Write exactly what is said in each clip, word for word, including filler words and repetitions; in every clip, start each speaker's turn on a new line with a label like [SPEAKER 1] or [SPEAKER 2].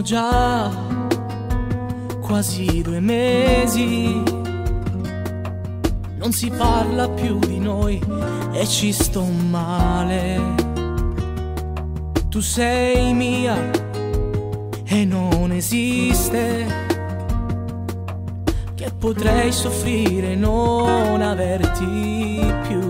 [SPEAKER 1] già quasi due mesi, non si parla più di noi e ci sto male. Tu sei mia e non esiste che potrei soffrire e non averti più.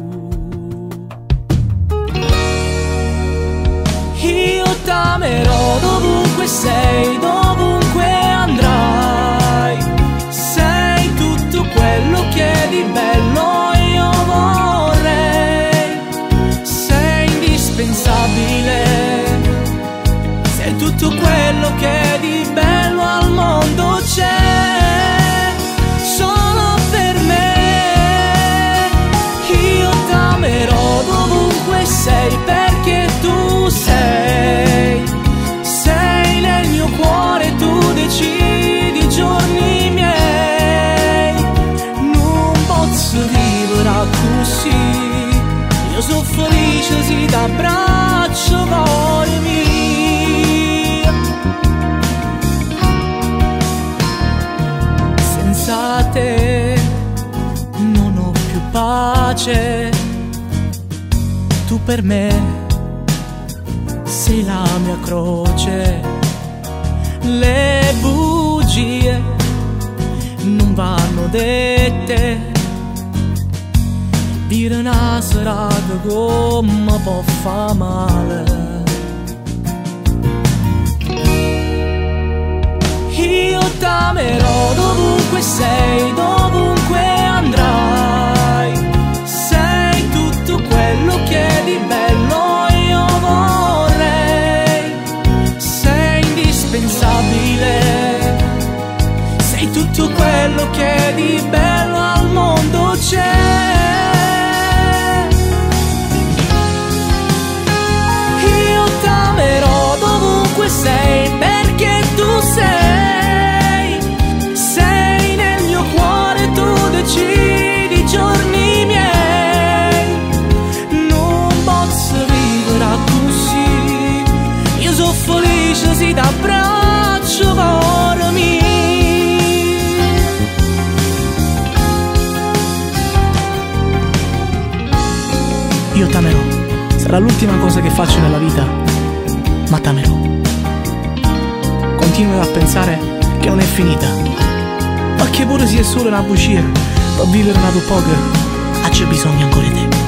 [SPEAKER 1] Io t'amerò dovunque sei, dovunque andrai. Sei tutto quello che di bello io vorrei. Sei indispensabile, sei tutto quello che di bello al mondo c'è, solo per me. Io t'amerò dovunque sei, perché tu sei, sei nel mio cuore, tu decidi i giorni miei. Non posso vivere così, io sono felice se ti abbraccio, vormi. Senza te non ho più pace, tu per me sei la mia croce. Le bugie non vanno dette, dire una serata come può fa male. Io t'amerò dovunque sei, dovunque andrai. Sei tutto quello che di bello io vorrei. Sei indispensabile, sei tutto quello che di bello al mondo c'è. Io t'amerò dovunque sei, perché tu sei, sei nel mio cuore, tu decidi i giorni miei. Non posso vivere così, io sono felice se ti abbraccio, vormi. Io t'amerò, sarà l'ultima cosa che faccio nella vita, ma t'amerò. Continuo a pensare che non è finita, ma che pure sia solo una bugia, per vivere una tua poca, c'è bisogno ancora di te.